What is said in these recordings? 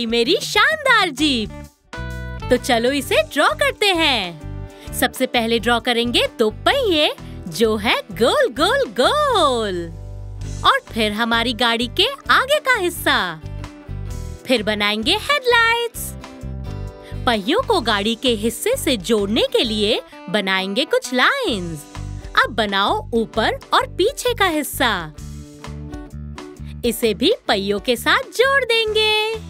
गई मेरी शानदार जीप। तो चलो इसे ड्रॉ करते हैं। सबसे पहले ड्रॉ करेंगे दो पहिए जो है गोल गोल गोल, और फिर हमारी गाड़ी के आगे का हिस्सा। फिर बनाएंगे हेडलाइट्स। पहियों को गाड़ी के हिस्से से जोड़ने के लिए बनाएंगे कुछ लाइंस। अब बनाओ ऊपर और पीछे का हिस्सा। इसे भी पहियों के साथ जोड़ देंगे।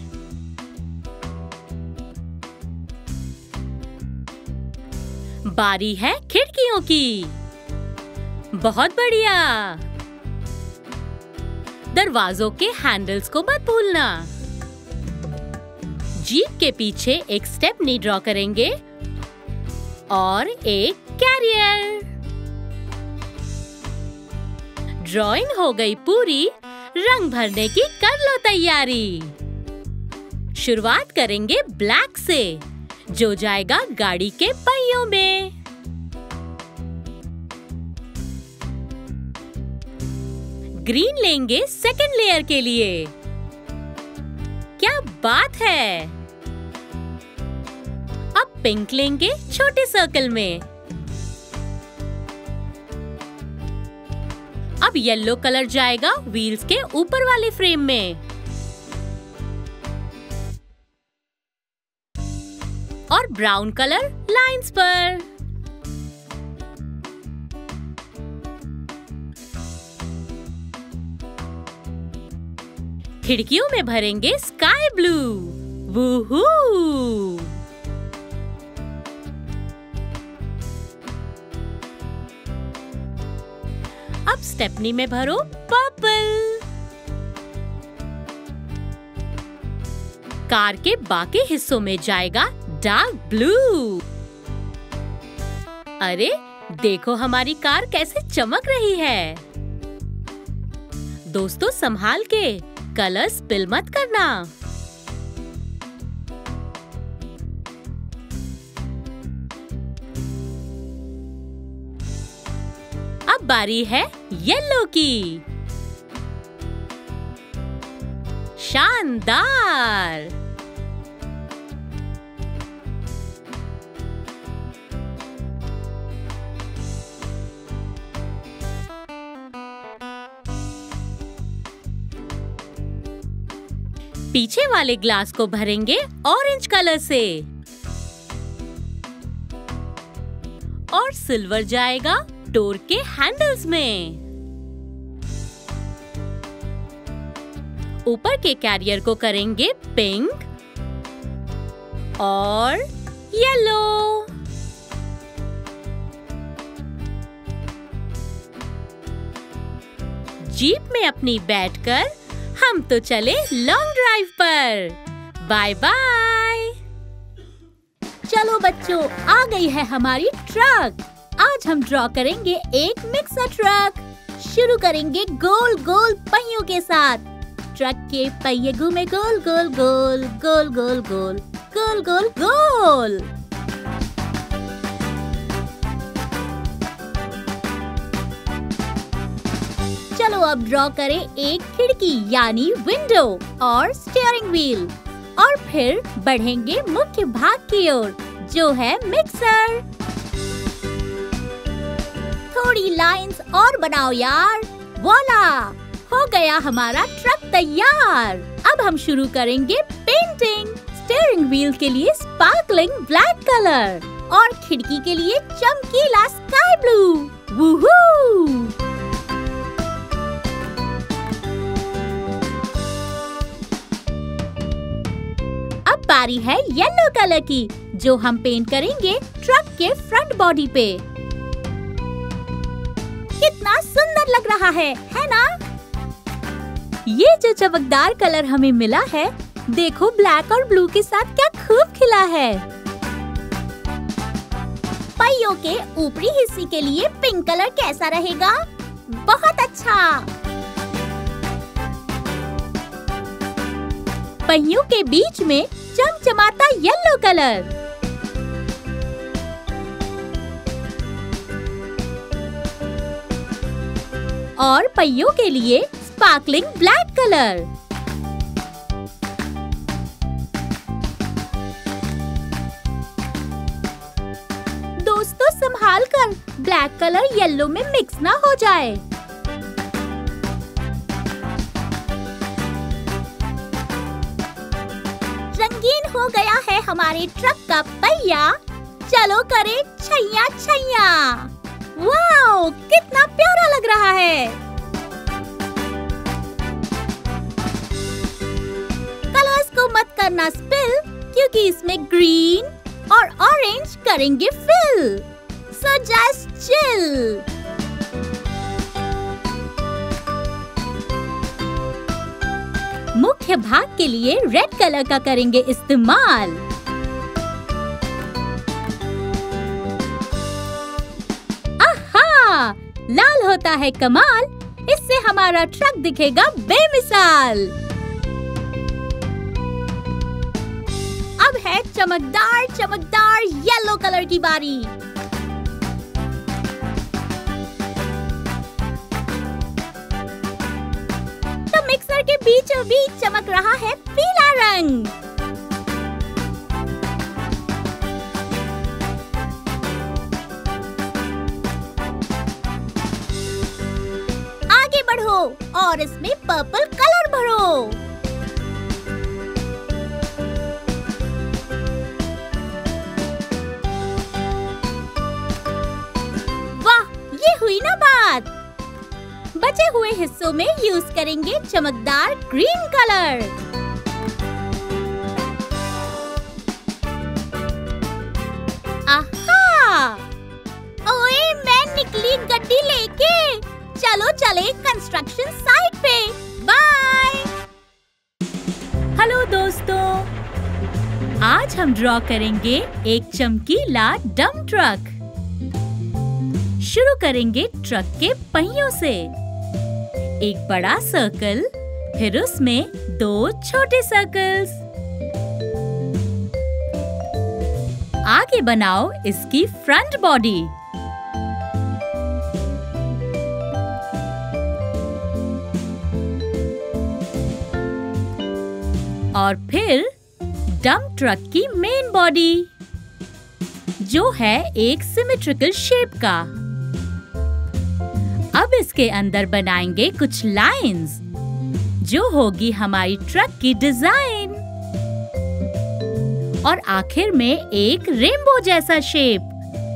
बारी है खिड़कियों की। बहुत बढ़िया। दरवाजों के हैंडल्स को मत भूलना। जीप के पीछे एक स्टेपनी ड्रॉ करेंगे और एक कैरियर। ड्राइंग हो गई पूरी। रंग भरने की कर लो तैयारी। शुरुआत करेंगे ब्लैक से, जो जाएगा गाड़ी के पहियों में। ग्रीन लेंगे सेकंड लेयर के लिए। क्या बात है। अब पिंक लेंगे छोटे सर्कल में। अब येलो कलर जाएगा व्हील्स के ऊपर वाले फ्रेम में। और ब्राउन कलर लाइंस पर। खिड़कियों में भरेंगे स्काई ब्लू। वूहू! अब स्टेपनी में भरो पर्पल। कार के बाकी हिस्सों में जाएगा डार्क ब्लू। अरे देखो हमारी कार कैसे चमक रही है। दोस्तों संभाल के, कलर स्पिल मत करना। अब बारी है येलो की। शानदार। पीछे वाले ग्लास को भरेंगे ऑरेंज कलर से। और सिल्वर जाएगा डोर के हैंडल्स में। ऊपर के कैरियर को करेंगे पिंक और येलो। जीप में अपनी बैठकर हम तो चले लॉन्ग ड्राइव पर। Bye bye. चलो बच्चों, आ गई है हमारी ट्रक। आज हम ड्रॉ करेंगे एक मिक्सर ट्रक। शुरू करेंगे गोल गोल पहियों के साथ। ट्रक के पहिए घूमे गोल गोल गोल गोल गोल गोल गोल गोल गोल। चलो अब ड्रॉ करें एक खिड़की यानी विंडो और स्टीयरिंग व्हील, और फिर बढ़ेंगे मुख्य भाग की ओर जो है मिक्सर। थोड़ी लाइंस और बनाओ यार। वॉला! हो गया हमारा ट्रक तैयार। अब हम शुरू करेंगे पेंटिंग। स्टीयरिंग व्हील के लिए स्पार्कलिंग ब्लैक कलर और खिड़की के लिए चमकीला स्काई ब्लू। वूहू! अब बारी है येलो कलर की, जो हम पेंट करेंगे ट्रक के फ्रंट बॉडी पे। कितना सुंदर लग रहा है ना? ये जो चमकदार कलर हमें मिला है, देखो ब्लैक और ब्लू के साथ क्या खूब खिला है। पहियों के ऊपरी हिस्से के लिए पिंक कलर कैसा रहेगा? बहुत अच्छा। पहियों के बीच में चमचमाता येलो कलर। और पहियों के लिए स्पार्कलिंग ब्लैक कलर। कर ब्लैक कलर येलो में मिक्स ना हो जाए। रंगीन हो गया है हमारे ट्रक का पहिया। चलो करें छैया छैया। वाओ, कितना प्यारा लग रहा है। कलर्स को मत करना स्पिल, क्योंकि इसमें ग्रीन और ऑरेंज करेंगे फिल। So just chill. मुख्य भाग के लिए रेड कलर का करेंगे इस्तेमाल। आहा, लाल होता है कमाल, इससे हमारा ट्रक दिखेगा बेमिसाल। अब है चमकदार चमकदार येलो कलर की बारी। तो मिक्सर के बीचों बीच चमक रहा है पीला रंग। आगे बढ़ो और इसमें पर्पल कलर भरो। हुई ना बात। बचे हुए हिस्सों में यूज करेंगे चमकदार ग्रीन कलर। आहा! ओए, मैं निकली गड्डी लेके। चलो चले कंस्ट्रक्शन साइट पे। बाय। हेलो दोस्तों, आज हम ड्रॉ करेंगे एक चमकीला डंप ट्रक। शुरू करेंगे ट्रक के पहियों से। एक बड़ा सर्कल, फिर उसमें 2 छोटे सर्कल्स। आगे बनाओ इसकी फ्रंट बॉडी। और फिर डंप ट्रक की मेन बॉडी, जो है एक सिमेट्रिकल शेप का। अब इसके अंदर बनाएंगे कुछ लाइंस, जो होगी हमारी ट्रक की डिजाइन। और आखिर में एक रेनबो जैसा शेप।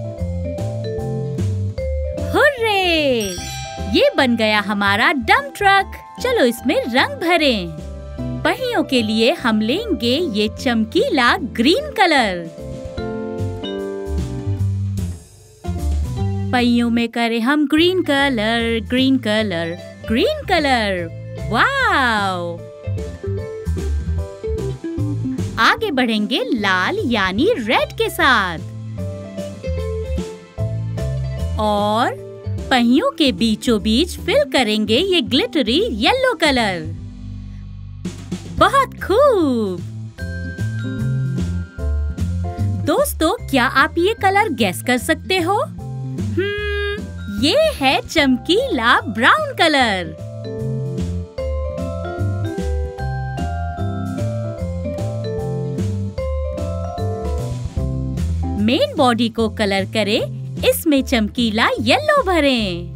हुर्रे! ये बन गया हमारा डंप ट्रक। चलो इसमें रंग भरें। पहियों के लिए हम लेंगे ये चमकीला ग्रीन कलर। पहियों में करें हम green colour, green colour, green colour. Wow! आगे बढ़ेंगे लाल यानी रेड के साथ। और पहियों के बीचों बीच फिल करेंगे ये ग्लिटरी येलो कलर। बहुत खूब। दोस्तों, क्या आप ये कलर गेस कर सकते हो? ये है चमकीला ब्राउन कलर। मेन बॉडी को कलर करें, इसमें चमकीला येलो भरें।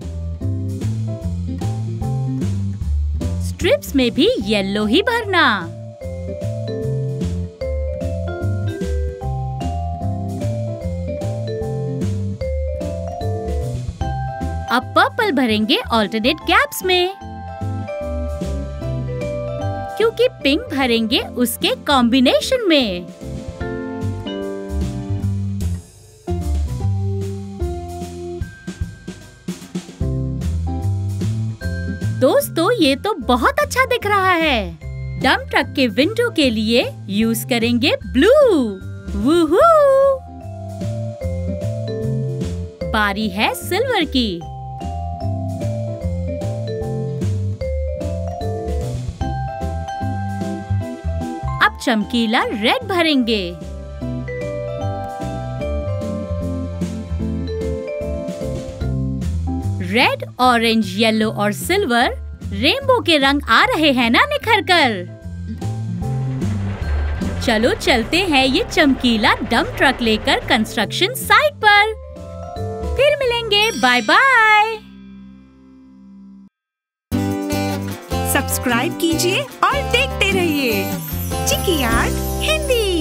स्ट्रिप्स में भी येलो ही भरना। अब पर्पल भरेंगे ऑल्टरनेट गैप्स में, क्योंकि पिंक भरेंगे उसके कॉम्बिनेशन में। दोस्तों, ये तो बहुत अच्छा दिख रहा है। डंप ट्रक के विंडो के लिए यूज करेंगे ब्लू। वूहू! बारी है सिल्वर की। अब चमकीला रेड भरेंगे। रेड, ऑरेंज, येलो और सिल्वर रेनबो के रंग आ रहे हैं ना निखर कर। चलो चलते हैं ये चमकीला डंप ट्रक लेकर कंस्ट्रक्शन साइट पर। फिर मिलेंगे। मिलेंगे। Bye bye. सब्सक्राइब कीजिए और देखते रहिए चिकी आर्ट हिंदी।